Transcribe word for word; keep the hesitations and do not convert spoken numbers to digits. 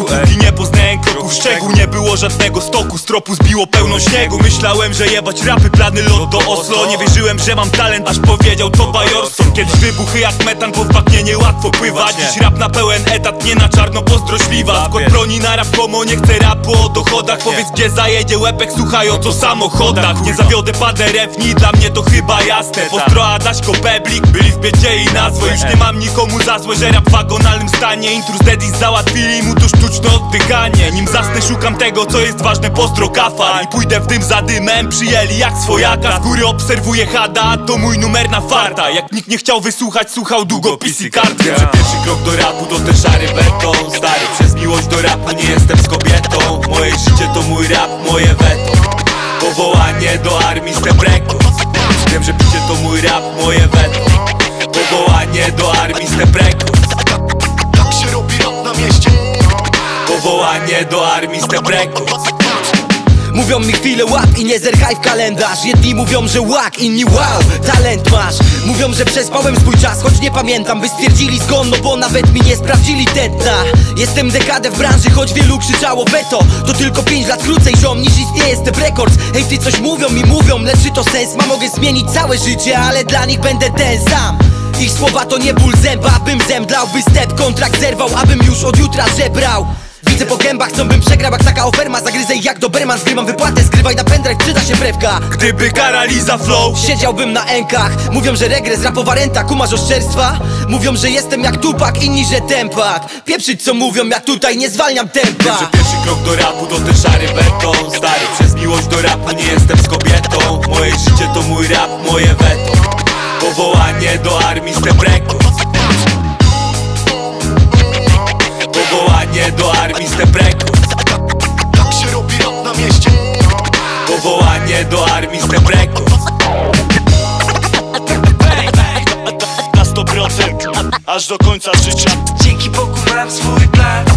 toku. Póki nie poznałem kroków szczegół, nie było żadnego stoku. Z tropu zbiło pełno śniegu. Myślałem, że jebać rapy, plany lot do Oslo. Nie wierzyłem, że mam talent, aż powiedział to bajorstwo. Kiedyś wybuchy jak metan, bo w bagnie niełatwo pływać. Dziś rap na pełen etat, nie na czarno pozdrośliwa. Skład broni na rap komo, nie chcę rapu o dochodach. Powiedz gdzie zajedzie łepek, słuchaj o to samochodach. Nie zawiodę padę refni, dla mnie to chyba jasne. Pozdro Adaśko, Peblik, byli w biedzie i nazwo. Już nie mam nikomu za złe, że rap w wagonalnym stanie. Intrus Dedis załatwili mu to sztuczne oddychanie. Nim zasnę szukam tego, co jest ważne, pozdro kafa. I pójdę w dym za dymem, przyjęli jak swojaka. Z góry obserwuję hada, to mój numer na farta. Jak nikt nie chciał wysłuchać, słuchał długopis i kartkę. Wiem, że pierwszy krok do rapu to ten szary beton. Stary, przez miłość do rapu nie jestem z kobietą. Moje życie to mój rap, moje weto. Powołanie do armii Step Records. Wiem, że picie to mój rap, moje weto. Powołanie do armii Step Records. Tak się robi rap na mieście. Powołanie do armii Step Records. Mówią mi chwilę łap i nie zerchaj w kalendarz. Jedni mówią, że łak, inni wow, talent masz. Mówią, że przespałem swój czas, choć nie pamiętam, by stwierdzili zgon, no bo nawet mi nie sprawdzili tętna. Jestem dekadę w branży, choć wielu krzyczało veto. To tylko pięć lat krócej, ziom, niż istnieje Step Records. Hej, ty coś mówią mi mówią, lecz czy to sens ma? Mogę zmienić całe życie, ale dla nich będę ten sam. Ich słowa to nie ból zęba, bym zemdlał, by step kontrakt zerwał, abym już od jutra żebrał. Widzę po gębach, co bym przegrał, jak taka oferma. Zagryzę jak Doberman, zgrywam wypłatę, zgrywaj na pendrive, przyda się brewka. Gdyby karali za flow, siedziałbym na enkach. Mówią, że regres, rapowa renta, kumasz oszczerstwa. Mówią, że jestem jak Tupac, inni, że tempak. Pieprzyć co mówią, ja tutaj nie zwalniam tempa. Wiem, że pierwszy krok do rapu to ten szary beton. Stary, przez miłość do rapu nie jestem z kobietą. Moje życie to mój rap, moje weto. Powołanie do armii Step Records. Powołanie do armii Step Records. Tak się robi rap na mieście. Powołanie do armii Step Records. Na sto procent, aż do końca życia. Dzięki Bogu mam swój plan.